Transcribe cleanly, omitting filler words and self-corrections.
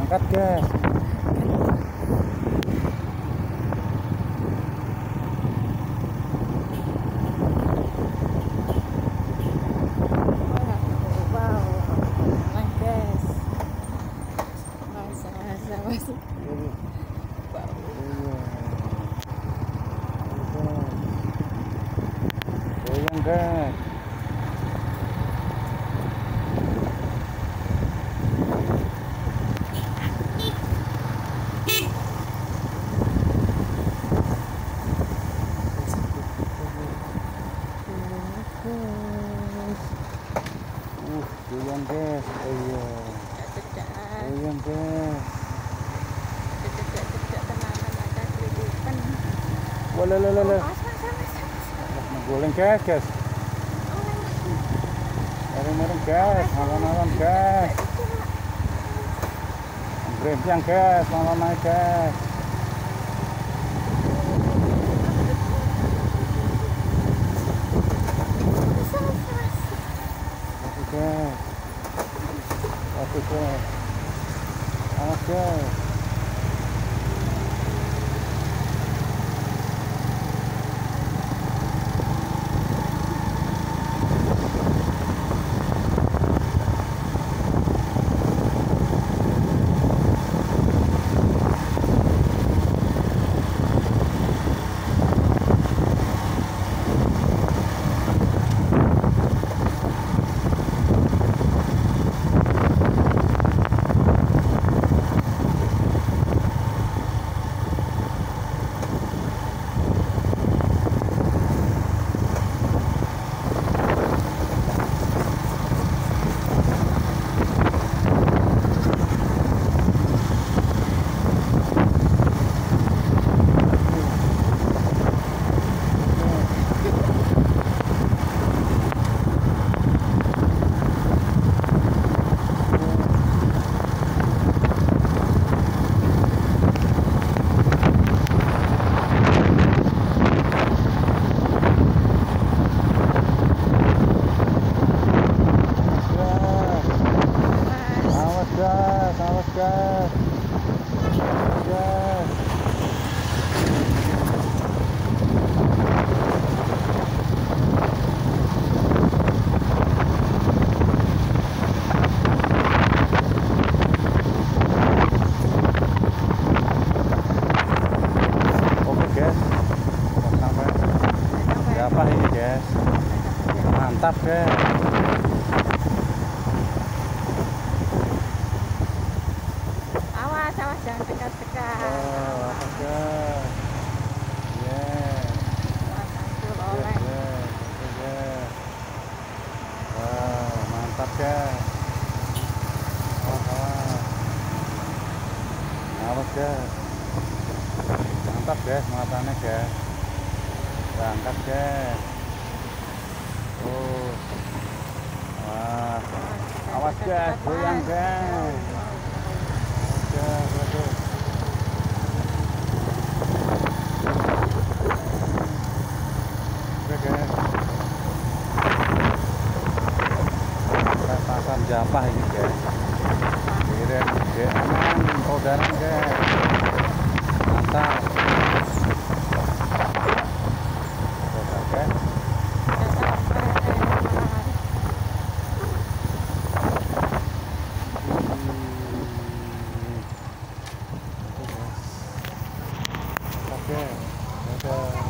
Angkat guys. Goyang guys. Goyang guys. Iya. Goyang guys. Wala. Goleng guys. Mereng guys, malam guys. Brempiang guys, malam naik guys. Oke guys. Awas guys. Awas guys. Oke guys, sampai berapa ini guys? Mantap guys. Awas jangan dekat-dekat. Mantap guys. Awas guys. Mantap guys, matanya guys. Berangkat guys. Wah. Awas guys, goyang guys. Pasar Japah ini guys. Kirim aman, saudara guys. Mantap. Oke, dadah.